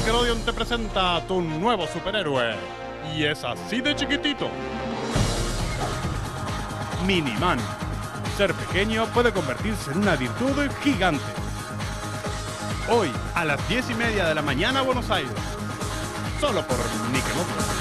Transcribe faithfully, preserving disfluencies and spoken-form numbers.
Nickelodeon te presenta a tu nuevo superhéroe. Y es así de chiquitito. Miniman. Ser pequeño puede convertirse en una virtud gigante. Hoy, a las diez y media de la mañana, Buenos Aires. Solo por Nickelodeon.